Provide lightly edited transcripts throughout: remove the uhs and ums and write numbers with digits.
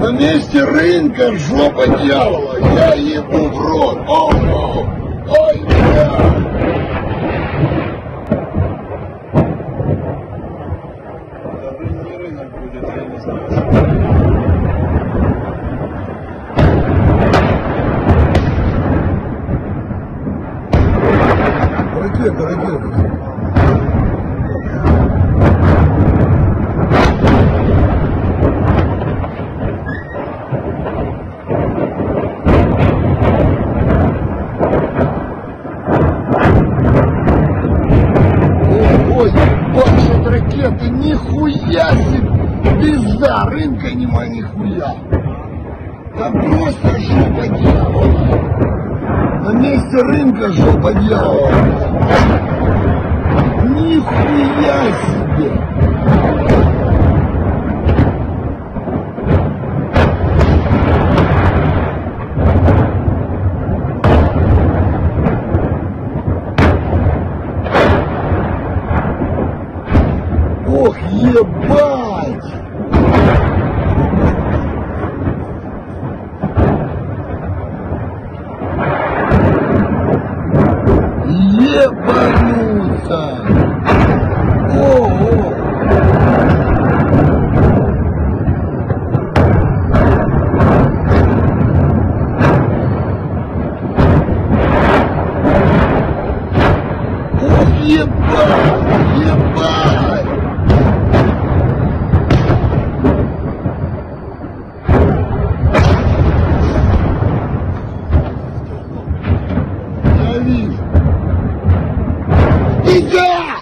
На месте рынка жопа дьявола. Я ебу в рот. Ой, бля. Даже не рынок будет, я не знаю. Ракета. Ой, башут ракеты, нихуя себе! Пизда, рынка нема нихуя! Там просто жопа дьявола! На месте рынка жопа дьявола! Нихуя себе! Ох, ебать! Ебануться! Ого! Ох, ебать! Ебать! Я вижу. Пизда!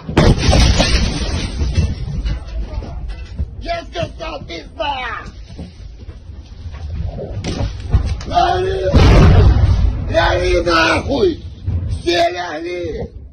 Я сказал пизда! Лови! Лови нахуй! Все лягли!